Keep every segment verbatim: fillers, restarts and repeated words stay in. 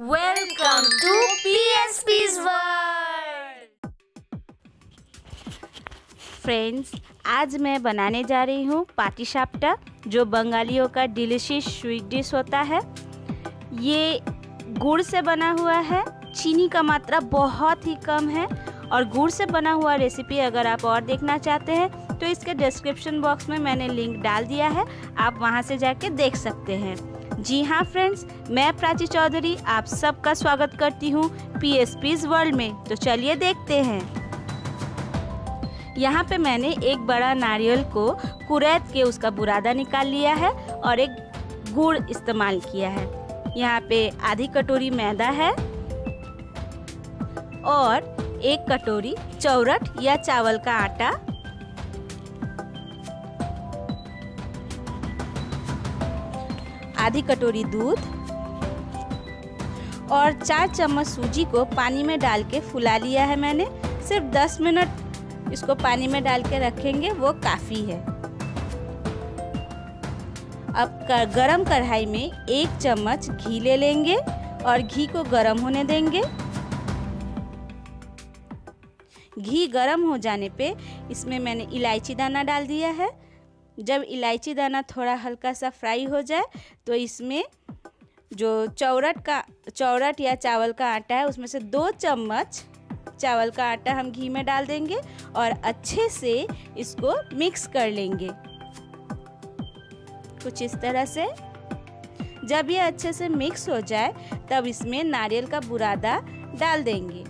Welcome to P S P's World। Friends, आज मैं बनाने जा रही हूँ पाटीसापटा, जो बंगालियों का डिलीशियस स्वीट डिश होता है। ये गुड़ से बना हुआ है, चीनी का मात्रा बहुत ही कम है और गुड़ से बना हुआ रेसिपी अगर आप और देखना चाहते हैं तो इसके डिस्क्रिप्शन बॉक्स में मैंने लिंक डाल दिया है, आप वहाँ से जाके देख सकते हैं। जी हाँ फ्रेंड्स, मैं प्राची चौधरी आप सबका स्वागत करती हूँ पी एस पीज़ वर्ल्ड में। तो चलिए देखते हैं। यहाँ पे मैंने एक बड़ा नारियल को कुरैत के उसका बुरादा निकाल लिया है और एक गुड़ इस्तेमाल किया है। यहाँ पे आधी कटोरी मैदा है और एक कटोरी चौरट या चावल का आटा, आधी कटोरी दूध और चार चम्मच सूजी को पानी में डाल के फुला लिया है मैंने। सिर्फ दस मिनट इसको पानी में डाल के रखेंगे, वो काफ़ी है। अब गरम कढ़ाई में एक चम्मच घी ले लेंगे और घी को गरम होने देंगे। घी गरम हो जाने पे इसमें मैंने इलायची दाना डाल दिया है। जब इलायची दाना थोड़ा हल्का सा फ्राई हो जाए तो इसमें जो चौरट का चौरट या चावल का आटा है उसमें से दो चम्मच चावल का आटा हम घी में डाल देंगे और अच्छे से इसको मिक्स कर लेंगे, कुछ इस तरह से। जब ये अच्छे से मिक्स हो जाए तब इसमें नारियल का बुरादा डाल देंगे।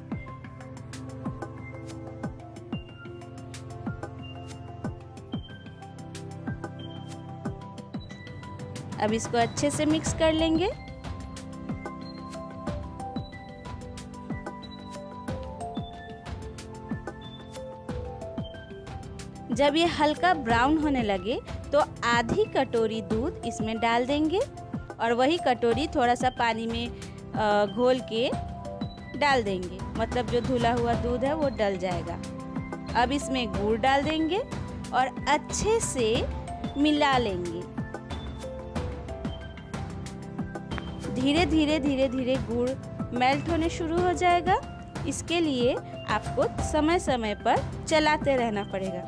अब इसको अच्छे से मिक्स कर लेंगे। जब ये हल्का ब्राउन होने लगे तो आधी कटोरी दूध इसमें डाल देंगे और वही कटोरी थोड़ा सा पानी में घोल के डाल देंगे, मतलब जो धुला हुआ दूध है वो डल जाएगा। अब इसमें गुड़ डाल देंगे और अच्छे से मिला लेंगे। धीरे धीरे धीरे धीरे गुड़ मेल्ट होने शुरू हो जाएगा। इसके लिए आपको समय समय पर चलाते रहना पड़ेगा।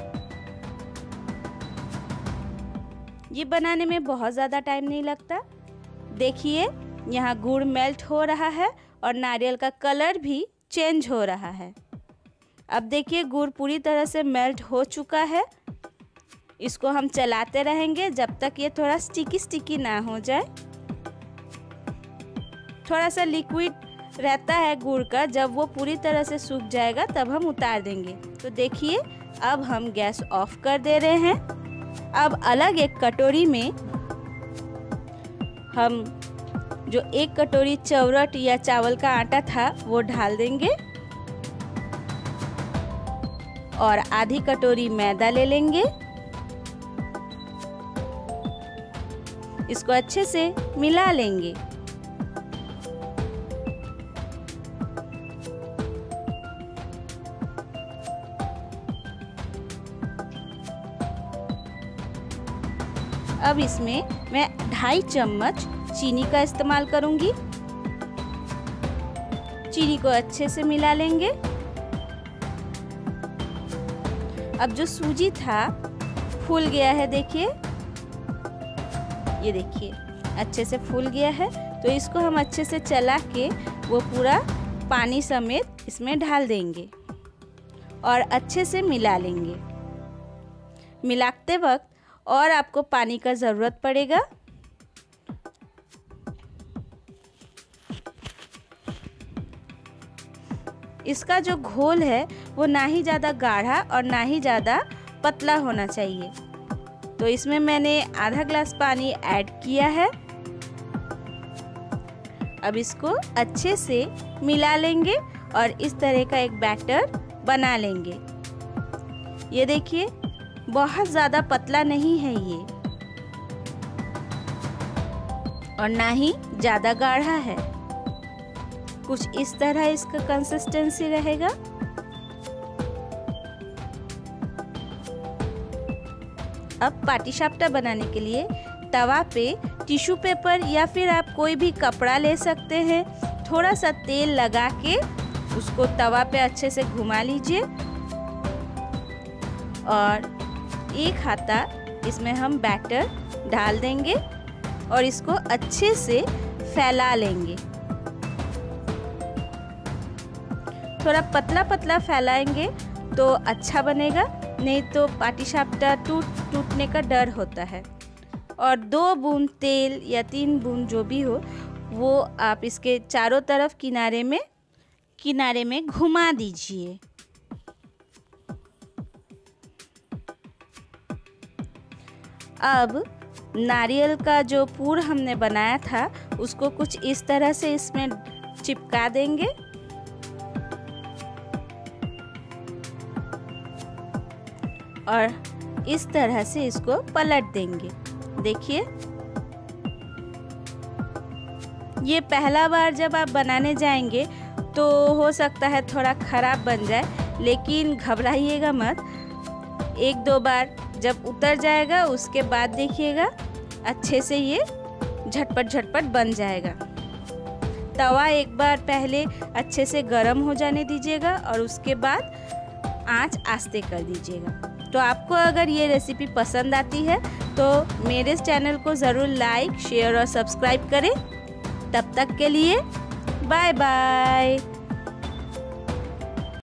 ये बनाने में बहुत ज़्यादा टाइम नहीं लगता। देखिए, यहाँ गुड़ मेल्ट हो रहा है और नारियल का कलर भी चेंज हो रहा है। अब देखिए, गुड़ पूरी तरह से मेल्ट हो चुका है। इसको हम चलाते रहेंगे जब तक ये थोड़ा स्टिकी स्टिकी ना हो जाए। थोड़ा सा लिक्विड रहता है गुड़ का, जब वो पूरी तरह से सूख जाएगा तब हम उतार देंगे। तो देखिए, अब हम गैस ऑफ कर दे रहे हैं। अब अलग एक कटोरी में हम जो एक कटोरी चौरट या चावल का आटा था वो डाल देंगे और आधी कटोरी मैदा ले लेंगे। इसको अच्छे से मिला लेंगे। अब इसमें मैं ढाई चम्मच चीनी का इस्तेमाल करूंगी। चीनी को अच्छे से मिला लेंगे। अब जो सूजी था फूल गया है, देखिए, ये देखिए अच्छे से फूल गया है। तो इसको हम अच्छे से चला के वो पूरा पानी समेत इसमें डाल देंगे और अच्छे से मिला लेंगे। मिलाते वक्त और आपको पानी का ज़रूरत पड़ेगा। इसका जो घोल है वो ना ही ज़्यादा गाढ़ा और ना ही ज़्यादा पतला होना चाहिए। तो इसमें मैंने आधा ग्लास पानी ऐड किया है। अब इसको अच्छे से मिला लेंगे और इस तरह का एक बैटर बना लेंगे। ये देखिए, बहुत ज़्यादा पतला नहीं है ये और ना ही ज़्यादा गाढ़ा है। कुछ इस तरह इसका कंसिस्टेंसी रहेगा। अब पाटीसापटा बनाने के लिए तवा पे टिश्यू पेपर या फिर आप कोई भी कपड़ा ले सकते हैं। थोड़ा सा तेल लगा के उसको तवा पे अच्छे से घुमा लीजिए और एक हाथा इसमें हम बैटर डाल देंगे और इसको अच्छे से फैला लेंगे। थोड़ा पतला पतला फैलाएंगे तो अच्छा बनेगा, नहीं तो पाटीसापटा टूट टूटने का डर होता है। और दो बूंद तेल या तीन बूंद जो भी हो वो आप इसके चारों तरफ किनारे में किनारे में घुमा दीजिए। अब नारियल का जो पूर हमने बनाया था उसको कुछ इस तरह से इसमें चिपका देंगे और इस तरह से इसको पलट देंगे। देखिए, ये पहला बार जब आप बनाने जाएंगे तो हो सकता है थोड़ा ख़राब बन जाए, लेकिन घबराइएगा मत। एक दो बार जब उतर जाएगा उसके बाद देखिएगा अच्छे से ये झटपट झटपट बन जाएगा। तवा एक बार पहले अच्छे से गर्म हो जाने दीजिएगा और उसके बाद आंच आस्ते कर दीजिएगा। तो आपको अगर ये रेसिपी पसंद आती है तो मेरे चैनल को ज़रूर लाइक, शेयर और सब्सक्राइब करें। तब तक के लिए बाय बाय।